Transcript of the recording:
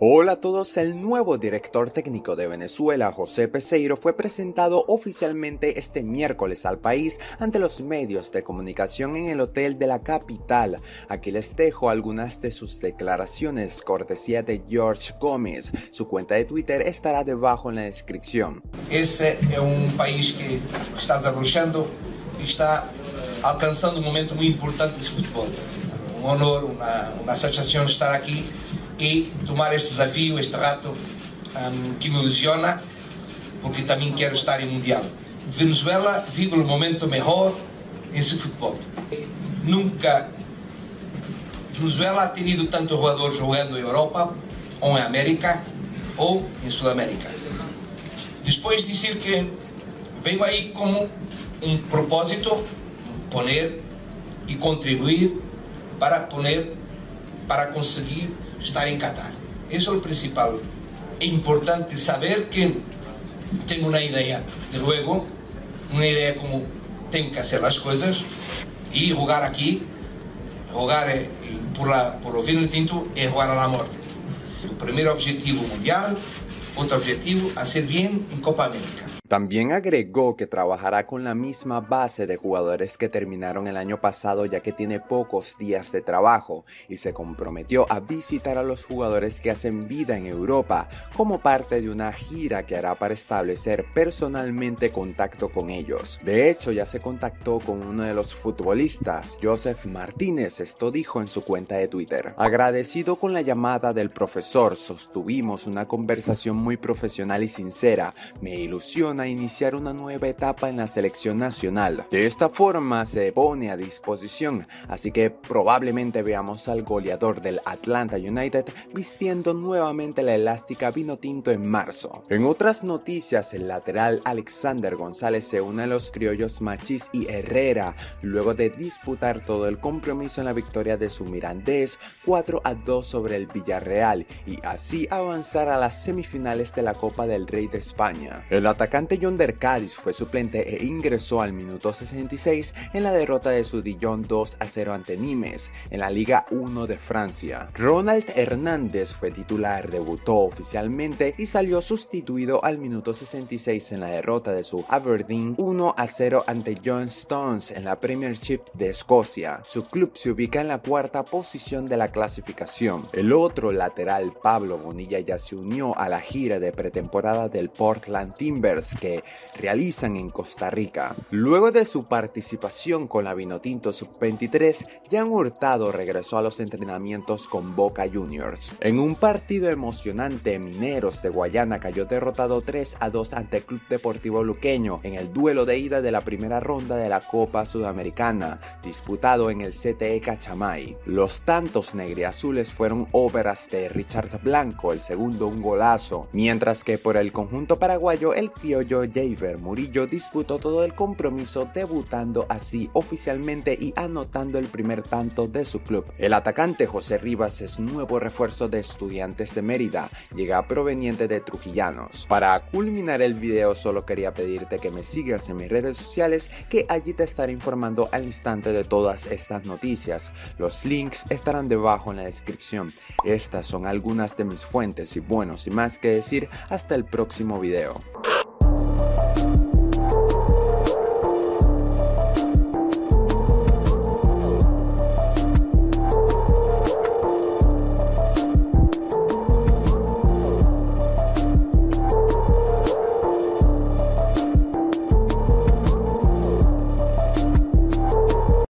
Hola a todos, el nuevo director técnico de Venezuela, José Peseiro, fue presentado oficialmente este miércoles al país ante los medios de comunicación en el hotel de la capital. Aquí les dejo algunas de sus declaraciones, cortesía de George Gómez. Su cuenta de Twitter estará debajo en la descripción. Esse é país que está desarrollando e está alcançando momento muy importante de futebol. Honor, uma satisfação estar aqui e tomar este desafio, este reto que me ilusiona, porque também quero estar em Mundial. Venezuela vive o momento melhor em seu futebol. Nunca Venezuela ha tenido tantos jugadores jogando em Europa, ou em América, ou em Sudamérica. Depois dizer que venho aí como propósito, poner e contribuir para conseguir estar em Qatar. Isso é o principal. É importante saber que tenho uma ideia, de luego, uma ideia como tenho que fazer as coisas e jogar aqui, jogar por o vino tinto é jogar à morte. O primeiro objetivo mundial, outro objetivo, hacer bien en Copa América. También agregó que trabajará con la misma base de jugadores que terminaron el año pasado, ya que tiene pocos días de trabajo, y se comprometió a visitar a los jugadores que hacen vida en Europa como parte de una gira que hará para establecer personalmente contacto con ellos. De hecho, ya se contactó con uno de los futbolistas, Joseph Martínez. Esto dijo en su cuenta de Twitter. Agradecido con la llamada del profesor, sostuvimos una conversación muy profesional y sincera. Me ilusiona a iniciar una nueva etapa en la selección nacional. De esta forma se pone a disposición, así que probablemente veamos al goleador del Atlanta United vistiendo nuevamente la elástica vino tinto en marzo. En otras noticias, el lateral Alexander González se une a los criollos Machís y Herrera luego de disputar todo el compromiso en la victoria de su Mirandés 4-2 sobre el Villarreal y así avanzar a las semifinales de la Copa del Rey de España. El atacante Yonder Cádiz fue suplente e ingresó al minuto 66 en la derrota de su Dijon 2-0 ante Nimes en la Liga 1 de Francia. Ronald Hernández fue titular, debutó oficialmente y salió sustituido al minuto 66 en la derrota de su Aberdeen 1-0 ante John Stones en la Premiership de Escocia. Su club se ubica en la cuarta posición de la clasificación. El otro lateral, Pablo Bonilla, ya se unió a la gira de pretemporada del Portland Timbers que realizan en Costa Rica. Luego de su participación con la Vinotinto Sub-23, Jan Hurtado regresó a los entrenamientos con Boca Juniors. En un partido emocionante, Mineros de Guayana cayó derrotado 3-2 ante el Club Deportivo Luqueño en el duelo de ida de la primera ronda de la Copa Sudamericana, disputado en el CTE Cachamay. Los tantos negriazules fueron obras de Richard Blanco, el segundo un golazo, mientras que por el conjunto paraguayo el piollo Javier Murillo disputó todo el compromiso, debutando así oficialmente y anotando el primer tanto de su club. El atacante José Rivas es nuevo refuerzo de Estudiantes de Mérida, llega proveniente de Trujillanos. Para culminar el video solo quería pedirte que me sigas en mis redes sociales, que allí te estaré informando al instante de todas estas noticias. Los links estarán debajo en la descripción. Estas son algunas de mis fuentes y bueno, sin más que decir, hasta el próximo video.